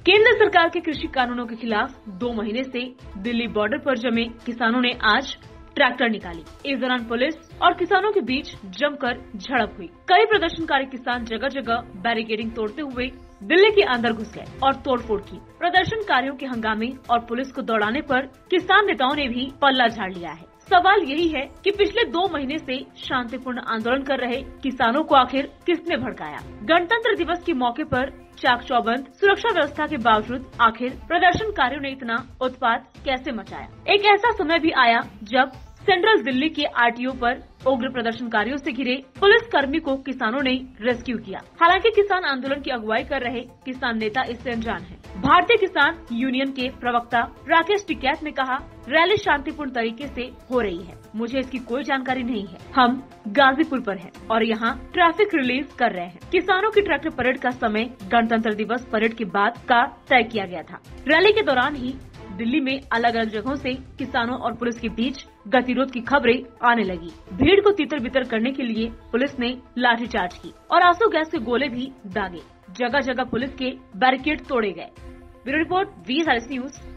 केंद्र सरकार के कृषि कानूनों के खिलाफ 2 महीने से दिल्ली बॉर्डर पर जमे किसानों ने आज ट्रैक्टर निकाली। इस दौरान पुलिस और किसानों के बीच जमकर झड़प हुई। कई प्रदर्शनकारी किसान जगह जगह बैरिकेडिंग तोड़ते हुए दिल्ली के अंदर घुस गए और तोड़फोड़ की। प्रदर्शनकारियों के हंगामे और पुलिस को दौड़ाने पर किसान नेताओं ने भी पल्ला झाड़ लिया है। सवाल यही है कि पिछले 2 महीने से शांतिपूर्ण आंदोलन कर रहे किसानों को आखिर किसने भड़काया। गणतंत्र दिवस के मौके पर चाक चौबंद सुरक्षा व्यवस्था के बावजूद आखिर प्रदर्शनकारियों ने इतना उत्पात कैसे मचाया। एक ऐसा समय भी आया जब सेंट्रल दिल्ली के आरटीओ पर उग्र प्रदर्शनकारियों से घिरे पुलिस कर्मी को किसानों ने रेस्क्यू किया। हालांकि किसान आंदोलन की अगुवाई कर रहे किसान नेता इससे अनजान हैं। भारतीय किसान यूनियन के प्रवक्ता राकेश टिकैत ने कहा, रैली शांतिपूर्ण तरीके से हो रही है, मुझे इसकी कोई जानकारी नहीं है। हम गाजीपुर पर हैं और यहाँ ट्रैफिक रिलीज कर रहे हैं। किसानों की ट्रैक्टर परेड का समय गणतंत्र दिवस परेड के बाद का तय किया गया था। रैली के दौरान ही दिल्ली में अलग अलग जगहों से किसानों और पुलिस के बीच गतिरोध की खबरें आने लगी। भीड़ को तितर बितर करने के लिए पुलिस ने लाठीचार्ज की और आंसू गैस के गोले भी दागे। जगह जगह पुलिस के बैरिकेड तोड़े गए। Bureau report, V news.